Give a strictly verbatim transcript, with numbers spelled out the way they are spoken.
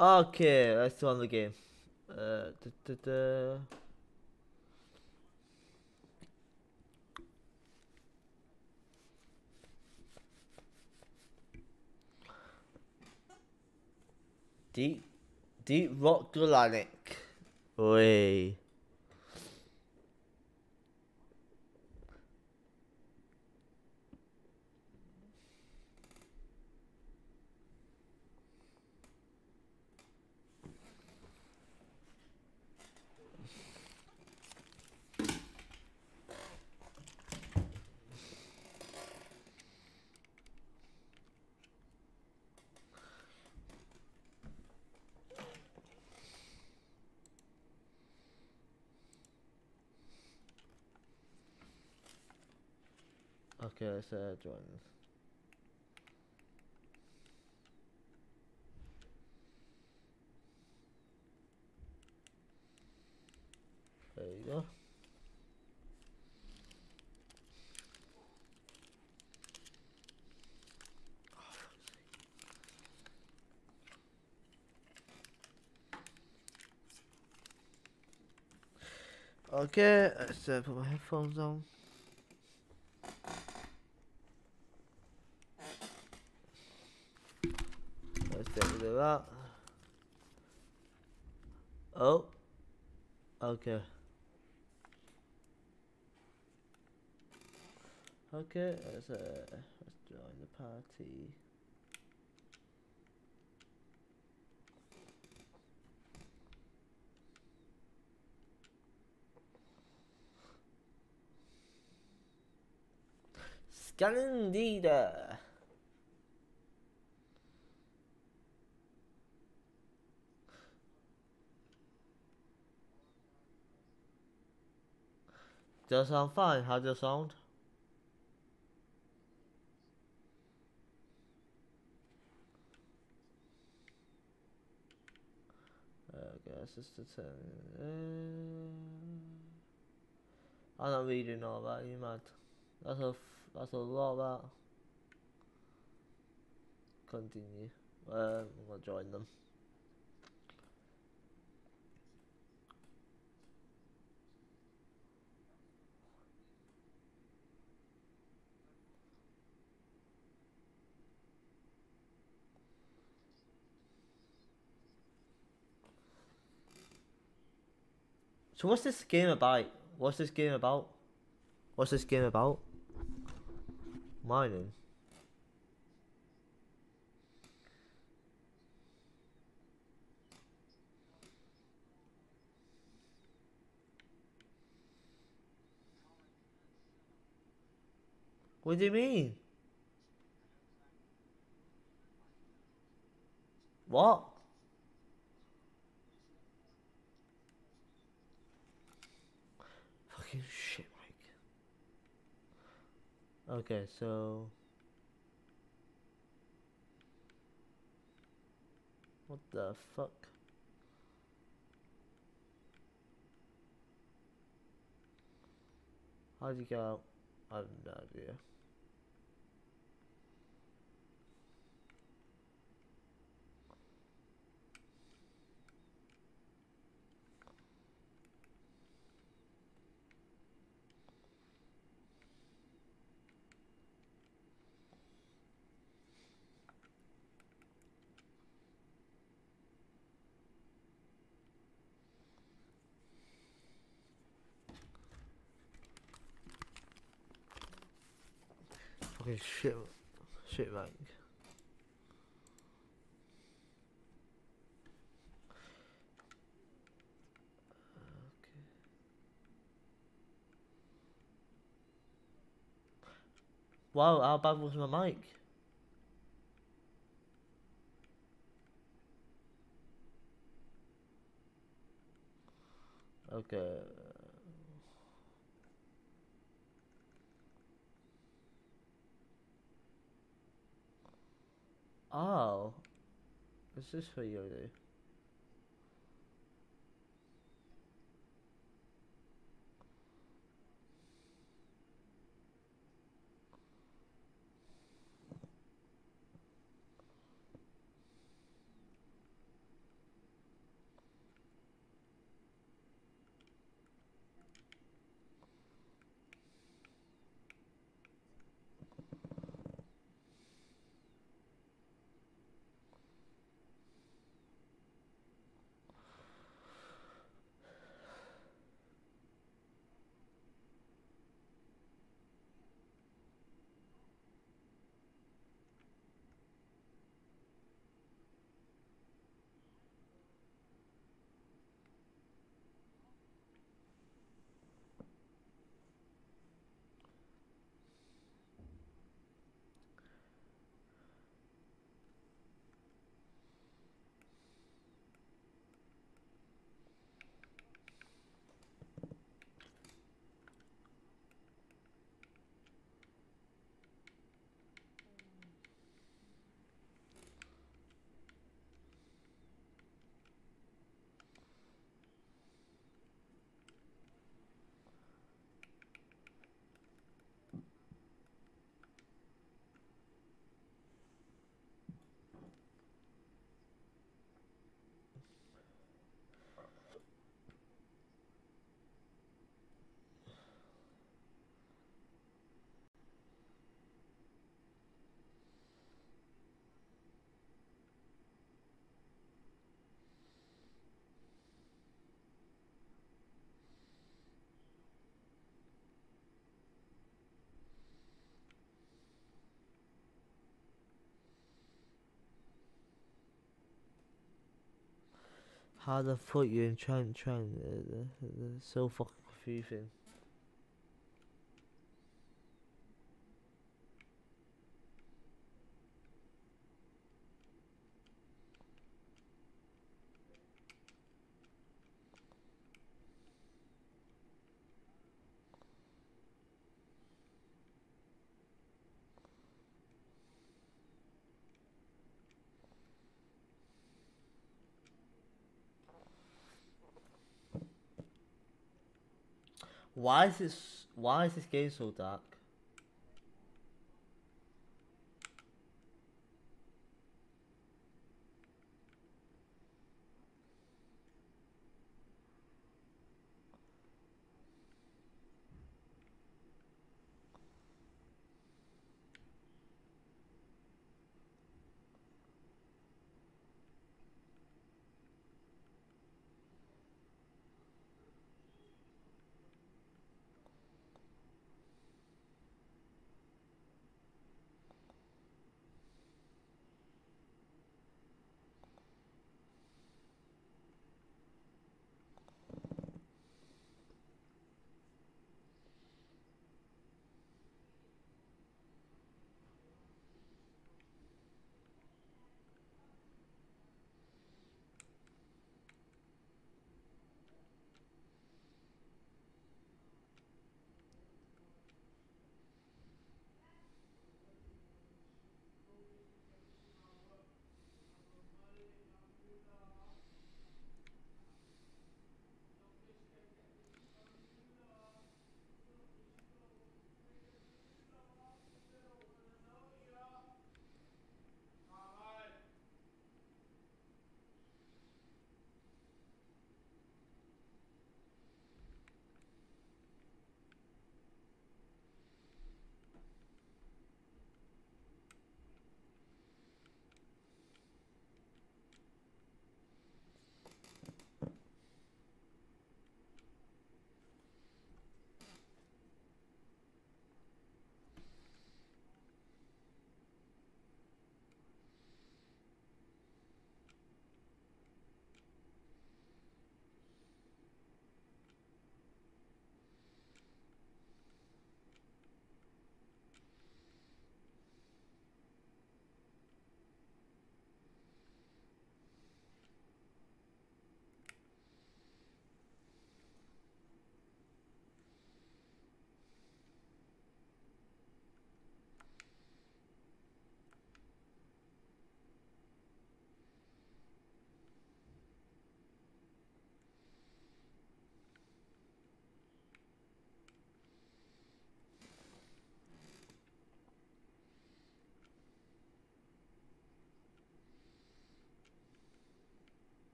Okay, let's go on the game. Uh, da, da, da. Deep, deep rock Galanic. Oi. Okay, let's uh, join. There you go. Okay, let's uh, put my headphones on. Let's get rid of that. Oh. Okay. Okay, let's uh, let's join the party. Scanning data. Does sound fine? How does it sound? Okay, that's just a ten. Uh, I'm not reading all that. You mad? That's a that's a lot. That continue. Uh, I'm gonna join them. So what's this game about? What's this game about? What's this game about? Mining. What do you mean? What? Fucking shit, Mike. Okay, so what the fuck? How'd you go out? I have no idea. Fucking shit, shit, Mike. Wow, how bad was my mic? Okay. Oh. Is this for you, dude? How the fuck you in Trent, Trent? Uh, uh, uh, so fucking confusing. Why is this? Why is this game so dark?